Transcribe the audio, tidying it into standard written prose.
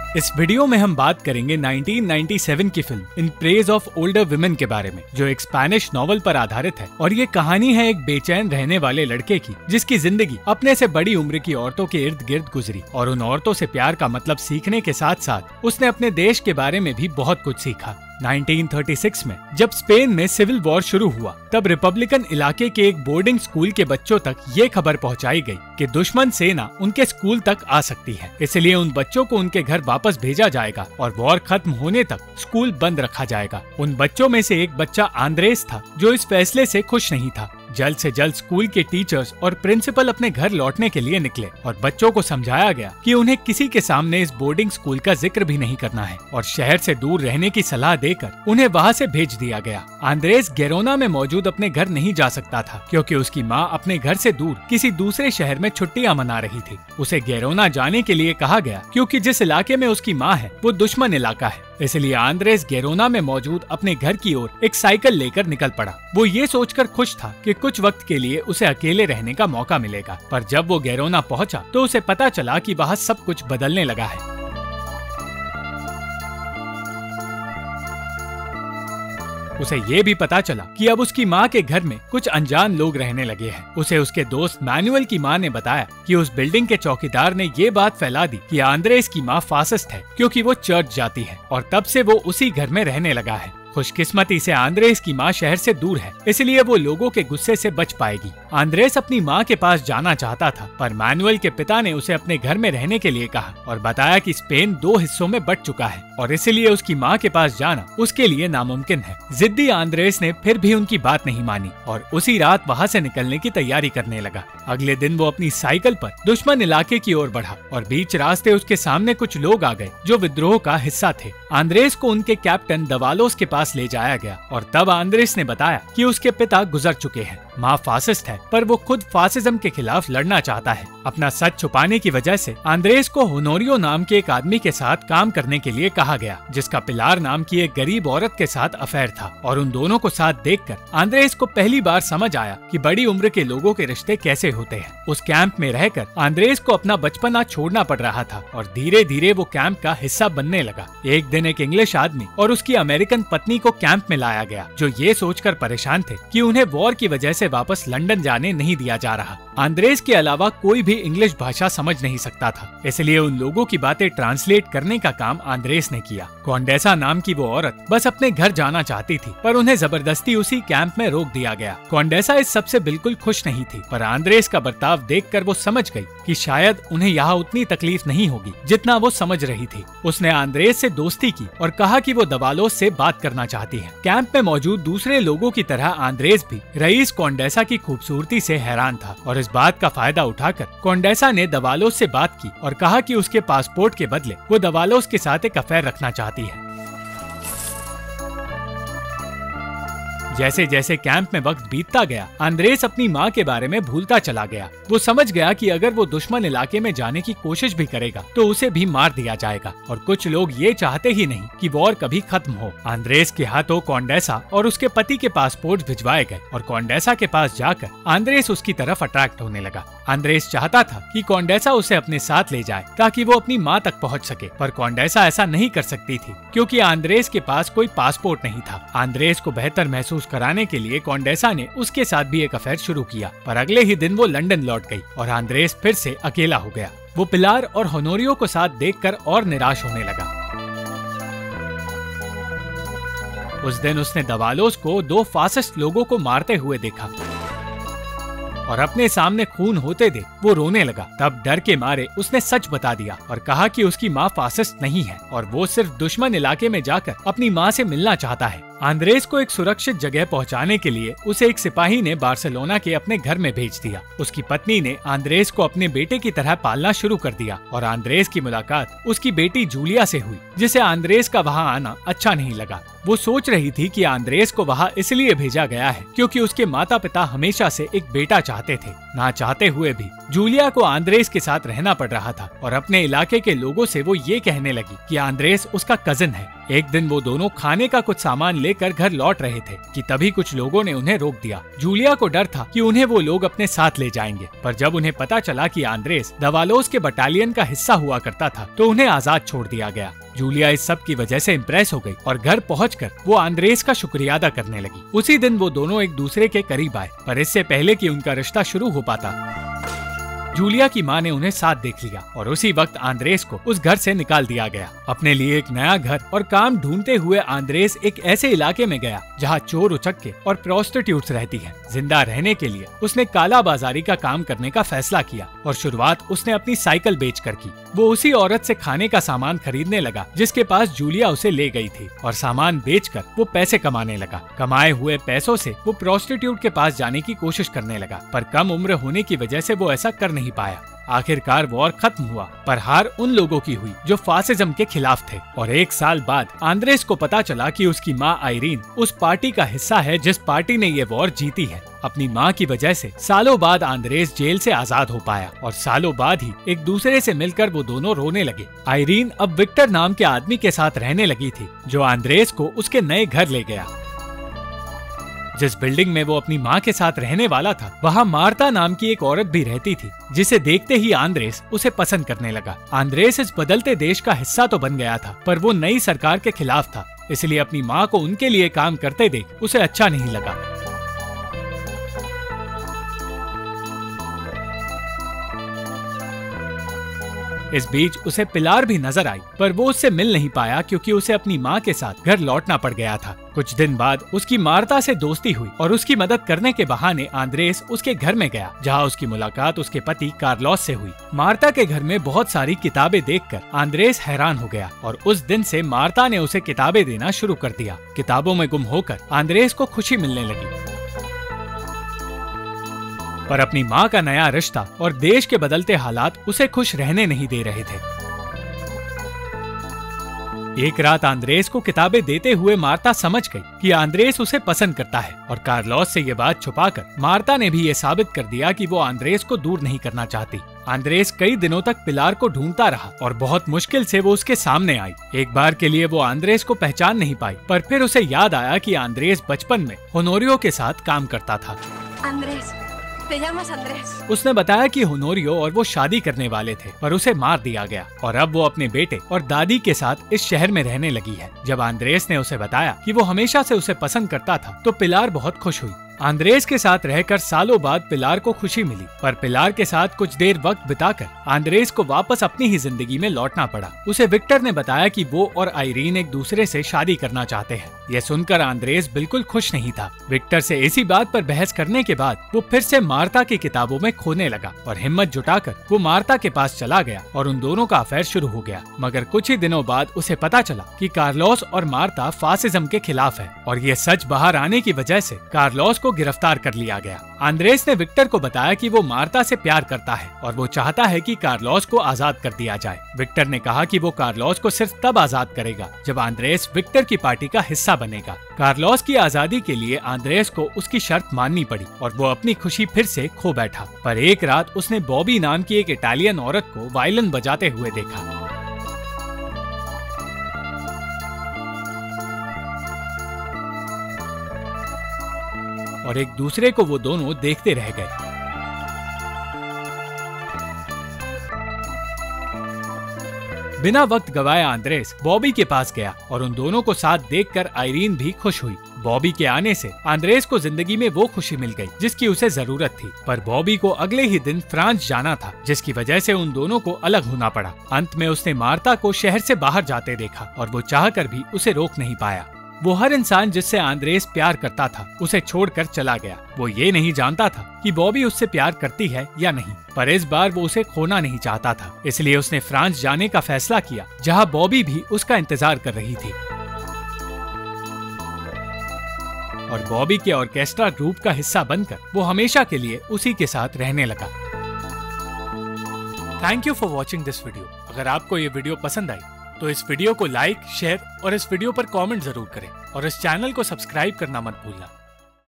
इस वीडियो में हम बात करेंगे 1997 की film in praise of older women के बारे में, जो एक स्पेनिश नॉवल पर आधारित है। और ये कहानी है एक बेचैन रहने वाले लड़के की, जिसकी जिंदगी अपने से बड़ी उम्र की औरतों के इर्द गिर्द गुजरी और उन औरतों से प्यार का मतलब सीखने के साथ साथ उसने अपने देश के बारे में भी बहुत कुछ सीखा। 1936 में जब स्पेन में सिविल वॉर शुरू हुआ, तब रिपब्लिकन इलाके के एक बोर्डिंग स्कूल के बच्चों तक ये खबर पहुंचाई गई कि दुश्मन सेना उनके स्कूल तक आ सकती है। इसलिए उन बच्चों को उनके घर वापस भेजा जाएगा और वॉर खत्म होने तक स्कूल बंद रखा जाएगा। उन बच्चों में से एक बच्चा आंद्रेस था, जो इस फैसले से खुश नहीं था। जल्द से जल्द स्कूल के टीचर्स और प्रिंसिपल अपने घर लौटने के लिए निकले और बच्चों को समझाया गया कि उन्हें किसी के सामने इस बोर्डिंग स्कूल का जिक्र भी नहीं करना है और शहर से दूर रहने की सलाह देकर उन्हें वहां से भेज दिया गया। आंद्रेस गेरोना में मौजूद अपने घर नहीं जा सकता था, क्योंकि उसकी माँ अपने घर से दूर किसी दूसरे शहर में छुट्टियां मना रही थी। उसे गेरोना जाने के लिए कहा गया, क्योंकि जिस इलाके में उसकी माँ है वो दुश्मन इलाका है। इसलिए आंद्रेस गेरोना में मौजूद अपने घर की ओर एक साइकिल लेकर निकल पड़ा। वो ये सोचकर खुश था कि कुछ वक्त के लिए उसे अकेले रहने का मौका मिलेगा, पर जब वो गेरोना पहुंचा तो उसे पता चला कि वहाँ सब कुछ बदलने लगा है। उसे ये भी पता चला कि अब उसकी माँ के घर में कुछ अनजान लोग रहने लगे हैं। उसे उसके दोस्त मैनुअल की माँ ने बताया कि उस बिल्डिंग के चौकीदार ने ये बात फैला दी कि आंद्रेस की माँ फासिस्ट है, क्योंकि वो चर्च जाती है और तब से वो उसी घर में रहने लगा है। खुशकिस्मती से आंद्रेस की माँ शहर से दूर है, इसलिए वो लोगों के गुस्से से बच पाएगी। आंद्रेस अपनी माँ के पास जाना चाहता था, पर मैनुअल के पिता ने उसे अपने घर में रहने के लिए कहा और बताया कि स्पेन 2 हिस्सों में बंट चुका है और इसलिए उसकी माँ के पास जाना उसके लिए नामुमकिन है। जिद्दी आंद्रेस ने फिर भी उनकी बात नहीं मानी और उसी रात वहाँ से निकलने की तैयारी करने लगा। अगले दिन वो अपनी साइकिल पर दुश्मन इलाके की ओर बढ़ा और बीच रास्ते उसके सामने कुछ लोग आ गए जो विद्रोह का हिस्सा थे। आंद्रेस को उनके कैप्टन दवालोस के पास ले जाया गया और तब आंद्रेस ने बताया कि उसके पिता गुजर चुके हैं। माँ फासिस्ट है, पर वो खुद फासिज्म के खिलाफ लड़ना चाहता है। अपना सच छुपाने की वजह से आंद्रेस को होनोरियो नाम के एक आदमी के साथ काम करने के लिए कहा गया, जिसका पिलार नाम की एक गरीब औरत के साथ अफेयर था। और उन दोनों को साथ देखकर आंद्रेस को पहली बार समझ आया कि बड़ी उम्र के लोगों के रिश्ते कैसे होते हैं। उस कैंप में रहकर आंद्रेस को अपना बचपना छोड़ना पड़ रहा था और धीरे धीरे वो कैंप का हिस्सा बनने लगा। एक दिन एक इंग्लिश आदमी और उसकी अमेरिकन पत्नी को कैंप में लाया गया, जो ये सोचकर परेशान थे कि उन्हें वॉर की वजह से वापस लंदन जाने नहीं दिया जा रहा। आंद्रेस के अलावा कोई भी इंग्लिश भाषा समझ नहीं सकता था, इसलिए उन लोगों की बातें ट्रांसलेट करने का काम आंद्रेस ने किया। कॉन्डेसा नाम की वो औरत बस अपने घर जाना चाहती थी, पर उन्हें जबरदस्ती उसी कैंप में रोक दिया गया। कॉन्डेसा इस सबसे बिल्कुल खुश नहीं थी, पर आंद्रेस का बर्ताव देखकर वो समझ गई कि शायद उन्हें यहाँ उतनी तकलीफ नहीं होगी जितना वो समझ रही थी। उसने आंद्रेस से दोस्ती की और कहा कि वो दवालोस से बात करना चाहती है। कैंप में मौजूद दूसरे लोगों की तरह आंद्रेस भी रईस कॉन्डेसा की खूबसूरती से हैरान था और इस बात का फायदा उठाकर कॉन्डेसा ने दवालोस से बात की और कहा कि उसके पासपोर्ट के बदले वो दवालोस के साथ एक अफेयर रखना चाहती है। जैसे जैसे कैंप में वक्त बीतता गया, आंद्रेस अपनी माँ के बारे में भूलता चला गया। वो समझ गया कि अगर वो दुश्मन इलाके में जाने की कोशिश भी करेगा तो उसे भी मार दिया जाएगा और कुछ लोग ये चाहते ही नहीं कि वॉर कभी खत्म हो। आंद्रेस के हाथों कॉन्डेसा और उसके पति के पासपोर्ट भिजवाए गए और कॉन्डेसा के पास जाकर आंद्रेस उसकी तरफ अट्रैक्ट होने लगा। आंद्रेस चाहता था कि कॉन्डेसा उसे अपने साथ ले जाए ताकि वो अपनी माँ तक पहुँच सके, पर कॉन्डेसा ऐसा नहीं कर सकती थी क्योंकि आंद्रेस के पास कोई पासपोर्ट नहीं था। आंद्रेस को बेहतर महसूस कराने के लिए कॉन्डेसा ने उसके साथ भी एक अफेयर शुरू किया, पर अगले ही दिन वो लंदन लौट गई और आंद्रेस फिर से अकेला हो गया। वो पिलार और होनोरियो को साथ देखकर और निराश होने लगा। उस दिन उसने दवालोस को 2 फासिस्ट लोगों को मारते हुए देखा और अपने सामने खून होते देख वो रोने लगा। तब डर के मारे उसने सच बता दिया और कहा कि उसकी माँ फासिस्ट नहीं है और वो सिर्फ दुश्मन इलाके में जाकर अपनी माँ से मिलना चाहता है। आंद्रेस को एक सुरक्षित जगह पहुंचाने के लिए उसे एक सिपाही ने बार्सिलोना के अपने घर में भेज दिया। उसकी पत्नी ने आंद्रेस को अपने बेटे की तरह पालना शुरू कर दिया और आंद्रेस की मुलाकात उसकी बेटी जूलिया से हुई, जिसे आंद्रेस का वहां आना अच्छा नहीं लगा। वो सोच रही थी कि आंद्रेस को वहां इसलिए भेजा गया है क्योंकि उसके माता पिता हमेशा से एक बेटा चाहते थे। ना चाहते हुए भी जूलिया को आंद्रेस के साथ रहना पड़ रहा था और अपने इलाके के लोगों से वो ये कहने लगी कि आंद्रेस उसका कजिन है। एक दिन वो दोनों खाने का कुछ सामान लेकर घर लौट रहे थे कि तभी कुछ लोगों ने उन्हें रोक दिया। जूलिया को डर था कि उन्हें वो लोग अपने साथ ले जाएंगे, पर जब उन्हें पता चला कि आंद्रेस दवालोस के बटालियन का हिस्सा हुआ करता था तो उन्हें आजाद छोड़ दिया गया। जूलिया इस सब की वजह से इम्प्रेस हो गई और घर पहुंचकर वो आंद्रेस का शुक्रिया अदा करने लगी। उसी दिन वो दोनों एक दूसरे के करीब आए, पर इससे पहले कि उनका रिश्ता शुरू हो पाता जूलिया की माँ ने उन्हें साथ देख लिया और उसी वक्त आंद्रेस को उस घर से निकाल दिया गया। अपने लिए एक नया घर और काम ढूंढते हुए आंद्रेस एक ऐसे इलाके में गया जहाँ चोर उचक्के और प्रोस्टिट्यूट्स रहती हैं। जिंदा रहने के लिए उसने काला बाजारी का काम करने का फैसला किया और शुरुआत उसने अपनी साइकिल बेचकर की। वो उसी औरत से खाने का सामान खरीदने लगा जिसके पास जूलिया उसे ले गई थी और सामान बेचकर वो पैसे कमाने लगा। कमाए हुए पैसों से वो प्रोस्टिट्यूट के पास जाने की कोशिश करने लगा, पर कम उम्र होने की वजह से वो ऐसा कर नहीं पाया। आखिरकार वॉर खत्म हुआ, पर हार उन लोगों की हुई जो फासिज्म के खिलाफ थे। और 1 साल बाद आंद्रेस को पता चला कि उसकी माँ आइरीन उस पार्टी का हिस्सा है जिस पार्टी ने ये वॉर जीती है। अपनी माँ की वजह से सालों बाद आंद्रेस जेल से आजाद हो पाया और सालों बाद ही एक दूसरे से मिलकर वो दोनों रोने लगे। आइरीन अब विक्टर नाम के आदमी के साथ रहने लगी थी जो आंद्रेस को उसके नए घर ले गया। जिस बिल्डिंग में वो अपनी माँ के साथ रहने वाला था वहाँ मार्ता नाम की एक औरत भी रहती थी, जिसे देखते ही आंद्रेस उसे पसंद करने लगा। आंद्रेस इस बदलते देश का हिस्सा तो बन गया था, पर वो नई सरकार के खिलाफ था, इसलिए अपनी माँ को उनके लिए काम करते देख उसे अच्छा नहीं लगा। इस बीच उसे पिलार भी नजर आई, पर वो उससे मिल नहीं पाया क्योंकि उसे अपनी माँ के साथ घर लौटना पड़ गया था। कुछ दिन बाद उसकी मार्ता से दोस्ती हुई और उसकी मदद करने के बहाने आंद्रेस उसके घर में गया, जहाँ उसकी मुलाकात उसके पति कार्लोस से हुई। मार्ता के घर में बहुत सारी किताबें देखकर आंद्रेस हैरान हो गया और उस दिन से मार्ता ने उसे किताबें देना शुरू कर दिया। किताबों में गुम होकर आंद्रेस को खुशी मिलने लगी, पर अपनी माँ का नया रिश्ता और देश के बदलते हालात उसे खुश रहने नहीं दे रहे थे। एक रात आंद्रेस को किताबें देते हुए मार्ता समझ गई कि आंद्रेस उसे पसंद करता है और कार्लोस से ये बात छुपाकर मार्ता ने भी ये साबित कर दिया कि वो आंद्रेस को दूर नहीं करना चाहती। आंद्रेस कई दिनों तक पिलार को ढूंढता रहा और बहुत मुश्किल से वो उसके सामने आई। एक बार के लिए वो आंद्रेस को पहचान नहीं पाई, पर फिर उसे याद आया कि आंद्रेस बचपन में होनोरियो के साथ काम करता था। Andres, te llamas Andrés। उसने बताया कि होनोरियो और वो शादी करने वाले थे, पर उसे मार दिया गया और अब वो अपने बेटे और दादी के साथ इस शहर में रहने लगी है। जब आंद्रेस ने उसे बताया कि वो हमेशा से उसे पसंद करता था तो पिलार बहुत खुश हुई। आंद्रेस के साथ रहकर सालों बाद पिलार को खुशी मिली, पर पिलार के साथ कुछ देर वक्त बिताकर आंद्रेस को वापस अपनी ही जिंदगी में लौटना पड़ा। उसे विक्टर ने बताया कि वो और आइरीन एक दूसरे से शादी करना चाहते हैं। यह सुनकर आंद्रेस बिल्कुल खुश नहीं था। विक्टर से इसी बात पर बहस करने के बाद वो फिर से मार्ता की किताबों में खोने लगा और हिम्मत जुटाकर वो मार्ता के पास चला गया और उन दोनों का अफेयर शुरू हो गया। मगर कुछ ही दिनों बाद उसे पता चला कि कार्लोस और मार्ता फासिज्म के खिलाफ है और ये सच बाहर आने की वजह से कार्लोस को गिरफ्तार कर लिया गया। आंद्रेस ने विक्टर को बताया कि वो मार्ता से प्यार करता है और वो चाहता है कि कार्लोस को आजाद कर दिया जाए। विक्टर ने कहा कि वो कार्लोस को सिर्फ तब आजाद करेगा जब आंद्रेस विक्टर की पार्टी का हिस्सा बनेगा। कार्लोस की आजादी के लिए आंद्रेस को उसकी शर्त माननी पड़ी और वो अपनी खुशी फिर से खो बैठा। पर एक रात उसने बॉबी नाम की एक इटालियन औरत को वायलिन बजाते हुए देखा। और एक दूसरे को वो दोनों देखते रह गए। बिना वक्त गवाए आंद्रेस बॉबी के पास गया और उन दोनों को साथ देखकर आइरीन भी खुश हुई। बॉबी के आने से आंद्रेस को जिंदगी में वो खुशी मिल गई जिसकी उसे जरूरत थी, पर बॉबी को अगले ही दिन फ्रांस जाना था, जिसकी वजह से उन दोनों को अलग होना पड़ा। अंत में उसने मार्ता को शहर से बाहर जाते देखा और वो चाहकर भी उसे रोक नहीं पाया। वो हर इंसान जिससे आंद्रेस प्यार करता था उसे छोड़कर चला गया। वो ये नहीं जानता था कि बॉबी उससे प्यार करती है या नहीं, पर इस बार वो उसे खोना नहीं चाहता था, इसलिए उसने फ्रांस जाने का फैसला किया, जहां बॉबी भी उसका इंतजार कर रही थी। और बॉबी के ऑर्केस्ट्रा ग्रुप का हिस्सा बनकर वो हमेशा के लिए उसी के साथ रहने लगा। Thank you for watching this video. अगर आपको ये वीडियो पसंद आई तो इस वीडियो को लाइक, शेयर और इस वीडियो पर कमेंट जरूर करें और इस चैनल को सब्सक्राइब करना मत भूलना।